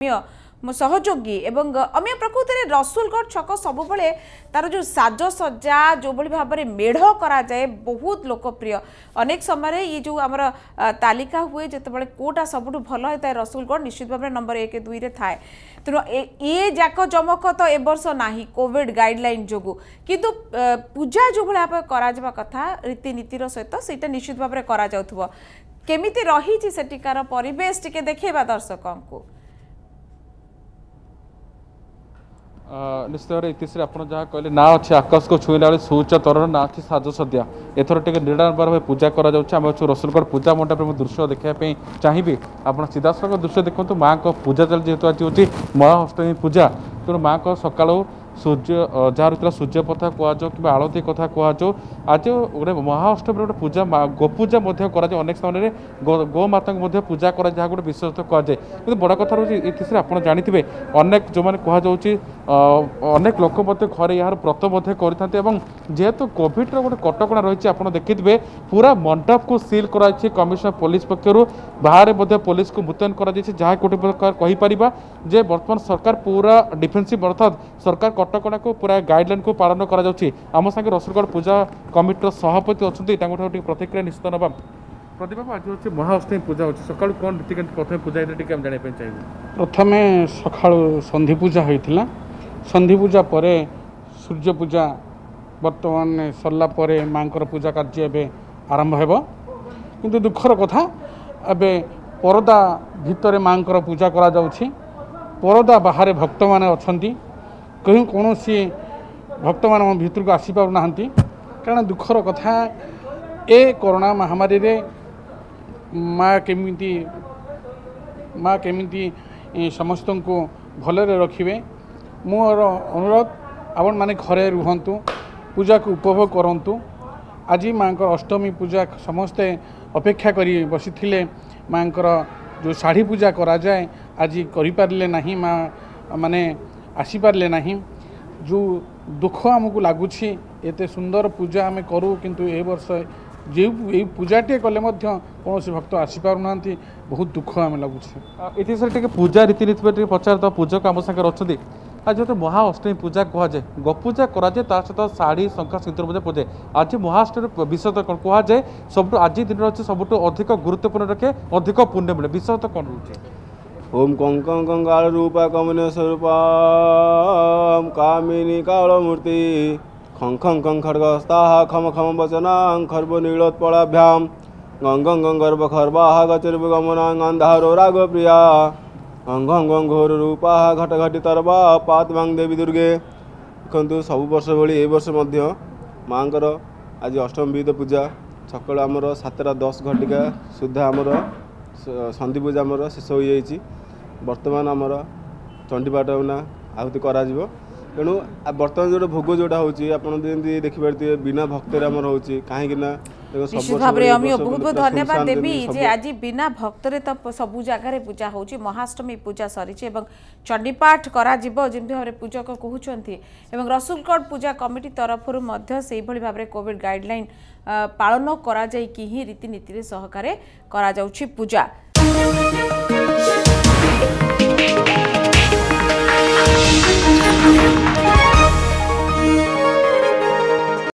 सहयोगी एवं अमे प्रकृति में रसुलगढ़ छक सब तार जो साजसज्जा जो भाव में मेढ़ करा जाए बहुत लोकप्रिय अनेक समय ये जो आमर तालिका हुए जिते कोटा सबुठ भल होता है रसुलगढ़ निश्चित भाव नंबर 1 2 रे थाए तेणु ये जाक जमक तो ए वर्ष ना कोविड गाइडलाइन जो किंतु पूजा जो भाव करा कथा रीतिनीतिर सहित से निश्चित भाव में करा जाउथबो केमिति रही सेटिकार परिवेश टिके देखेबा दर्शकों को निश्चित भाव इतिहास आप कहले ना अच्छे आकाश को छुईला बेले शौच तरह ना अच्छी साजसज्जा एथर टे निराडंबर भाव पूजा करा रसुलगढ़ पूजा मंडप में दृश्य देखापी चाहिए आप सीधासख दृश्य देखते माँ को पूजा चल जेहतु आज हूँ महाअष्टमी पूजा तेणु माँ को सका सूर्य जहाँ रही सूर्य कथा कहु कि आलती कथा कहु आज गोटे महाअष्टमी गोटे पूजा गोपूजा अनेक स्थान गोमाता पूजा करा जहाँ गोटे विशेष कहुए कि बड़ कथा रही इतिहास आप जानते अनेक जो मैंने कहुच्छी अनेक लोक घर यार व्रत कर जेहेतु कोविड गोटे कटका रही आप देखिए पूरा मंडप को सील कर कमिशनर पुलिस पक्षर बाहर पुलिस को मुतयन कर जहाँ गोटे प्रकार कहीपर जे बर्तमान सरकार पूरा डिफेन्सिव अर्थात सरकार कटका को पूरा गाइडलाइन को पालन करम सागे रसुलगढ़ पूजा कमिटर सभापति अच्छा प्रतिक्रिया निश्चित ना प्रदीप आज हूँ महाअष्टमी पूजा होती सका कौन रीति प्रथम पूजा जानापी चाहिए प्रथम सका संधि पूजा होता संधि पूजा पर सूर्य पूजा बर्तमान सरला माँ पूजा कार्य एवं आरंभ हो किंतु दुखर कथा एबे परदा भितर माँ पूजा करा जाउछि परदा बाहर भक्त माने अछंती कहीं कौन सी भक्त मान भितर को आसी पार ना कारण दुखर कथा ए कोरोना महामारी रे माँ केमिति समस्त को भलरे रखिए मोर अनुरोध आपण माने घरे रुहंतु पूजा को उपभोग करंतु आज माँ अष्टमी पूजा समस्ते अपेक्षा करी बसी थिले माँ जो शाढ़ी पूजा करा जाए आज करिपारले नहीं माँ माने आसीपारले नहीं जो दुख आमको लगुच एते सुंदर पूजा आम करूँ किंतु ए वर्ष जो पूजाटे कले कौन भक्त आसीपार ना बहुत दुख आम लगुच इतिहास पूजा रीतिनीति पचार तो पूजक आम सागर अच्छा आज जो महाअष्टमी पूजा कहुए गोपूजा कराए सहित शाढ़ी शंखा सिंदूर पूजे आज महाअष्टमी विशेषता कौन कहुए सब आज दिन अच्छे सब अधिक गुरुत्वपूर्ण रखे अधिक पुण्य मिले विशेषता कौन रोचे ओम कंकं कंकाल रूपा कमने स्वरूपा कामिनी कालमूर्ति खं खं खं खड्गस्ताः खम खम वचनां खर्व नीलोत्पलाभ्यां गंगं गंगर्भ खर्वाः गचर्वगमनां अंधारो रागप्रिया अंगं घोर रूपा घट घटी तरवा पातवांग देवी दुर्गे देखु सब वर्ष भली ए वर्ष माँ आज अष्टमी विध पूजा सकाल आमर 7:10 घटिका सुधा आमर संधि पूजा आमर शेष हो जाइए बर्तमान आमर चंडीपाठ आहुति करा तेणु बर्तमान जो भोग जोटा होती देखिए बिना भक्त कहीं निश्चित भाव में बहुत बहुत धन्यवाद देवी जे आज बिना भक्तरे तो सबू जगार पूजा होची महाअष्टमी पूजा सरी चंडीपाठ करा जमी भाव पूजक कहते रसुलगढ़ पूजा कमिटी तरफ से भाव में कोविड गाइडलाइन पालन करा जाई कि ही रीतिनीति सहकारे करा जाउछि पूजा।